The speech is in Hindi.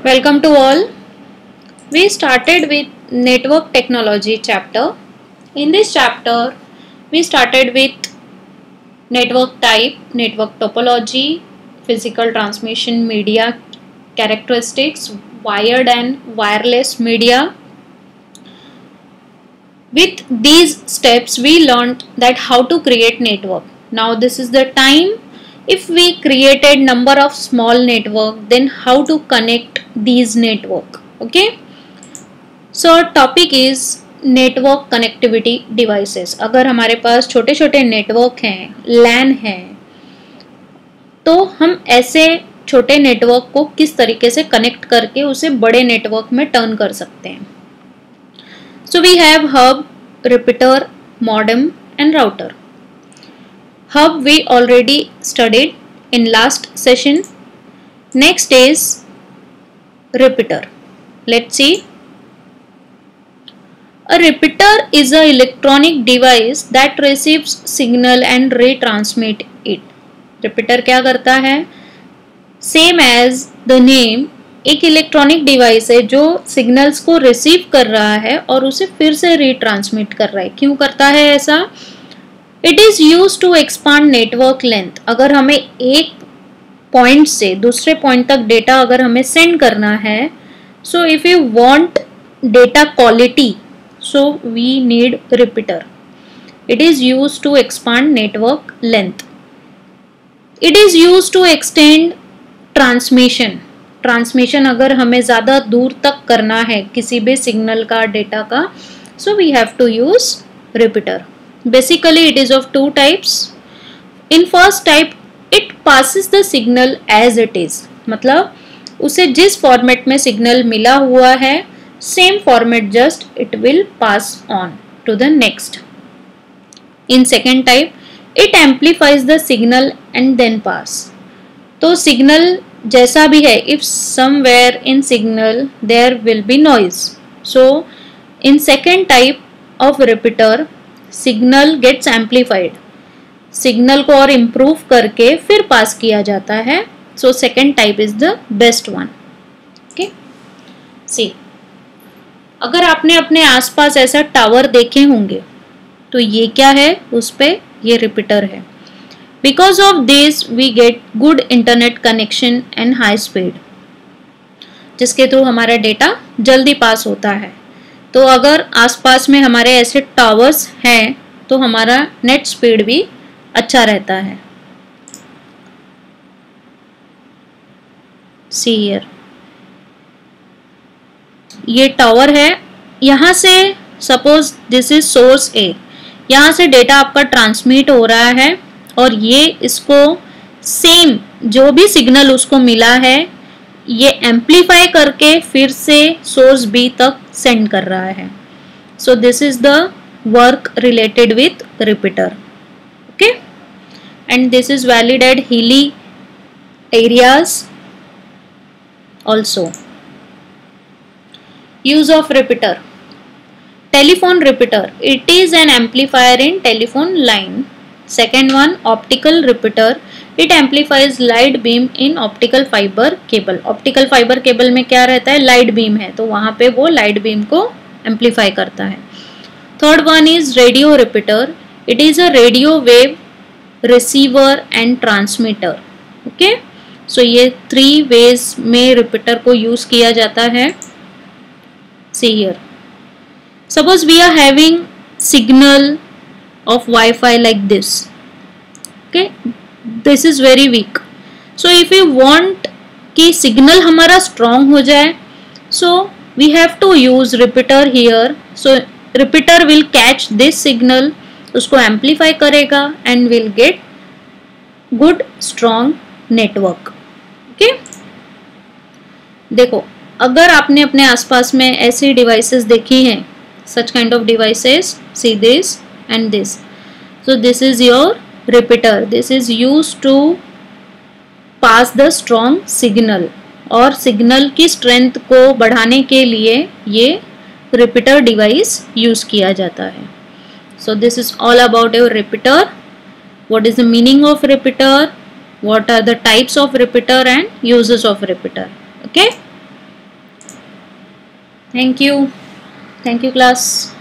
Welcome to all. We started with network technology chapter. In this chapter, we started with network type, network topology, physical transmission media characteristics, wired and wireless media. With these steps, we learned that how to create network. Now this is the time. If we created number of small network, then how to connect these network. Okay, so topic is network connectivity devices. अगर हमारे पास छोटे छोटे नेटवर्क हैं, लैन हैं, तो हम ऐसे छोटे नेटवर्क को किस तरीके से कनेक्ट करके उसे बड़े नेटवर्क में टर्न कर सकते हैं. So we have hub, repeater, modem and router. Hub we already studied in last session. Next is repeater. Let's see. A repeater is an electronic device that receives signal and retransmit it. Repeater क्या करता है? Same as the name, एक इलेक्ट्रॉनिक डिवाइस है जो सिग्नल्स को रिसीव कर रहा है और उसे फिर से रिट्रांसमिट कर रहा है. क्यों करता है ऐसा? It is use to expand network length. अगर हमें एक पॉइंट से दूसरे पॉइंट तक डेटा अगर हमें सेंड करना है, so if you want data quality, so we need repeater. It is use to expand network length. It is use to extend transmission. Transmission अगर हमें ज़्यादा दूर तक करना है किसी भी सिग्नल का, डेटा का, so we have to use repeater. Basically it is of two types. In first type it passes the signal as it is. मतलब उसे जिस फॉर्मेट में सिग्नल मिला हुआ है, same format just it will pass on to the next. In second type it amplifies the signal and then pass. तो सिग्नल जैसा भी है, if somewhere in signal there will be noise. So in second type of repeater signal gets amplified. Signal को और इम्प्रूव करके फिर पास किया जाता है. So second type is the best one. Okay, see, अगर आपने अपने आसपास ऐसा टावर देखे होंगे तो ये क्या है? उस पे ये रिपीटर है. Because of this we get good internet connection and high speed, जिसके थ्रू हमारा डेटा जल्दी पास होता है. तो अगर आसपास में हमारे ऐसे टावर्स हैं तो हमारा नेट स्पीड भी अच्छा रहता है. सी हियर, ये टावर है. यहाँ से suppose this is source A. यहाँ से डेटा आपका ट्रांसमिट हो रहा है और ये इसको सेम जो भी सिग्नल उसको मिला है ये एम्पलीफाई करके फिर से सोर्स बी तक सेंड कर रहा है. So this is the work related with repeater. Okay, and this is valid at hilly areas also. Use of repeater. Telephone repeater, it is an amplifier in telephone line. Second one, optical repeater. It amplifies light beam in optical fiber cable. Optical fiber cable में क्या रहता है? Light beam है, तो वहाँ पे वो light beam को amplify करता है. Third one is radio repeater. It is a radio wave receiver and transmitter. Okay, so ये 3 ways में repeater को use किया जाता है. See here. Suppose we are having signal of Wi-Fi like this. Okay, this is very weak. So if we want कि signal हमारा strong हो जाए, so we have to use repeater here. So repeater will catch this signal, उसको amplify करेगा and will get good strong network. Okay, देखो, अगर आपने अपने आसपास में ऐसी devices देखी हैं, such kind of devices, see this and this. So this is your repeater. This is used to pass the strong signal. और सिग्नल की स्ट्रेंथ को बढ़ाने के लिए ये रिपीटर डिवाइस यूज किया जाता है. So this is all about your repeater. What is the meaning of repeater? What are the types of repeater and uses of repeater? Okay. Thank you class.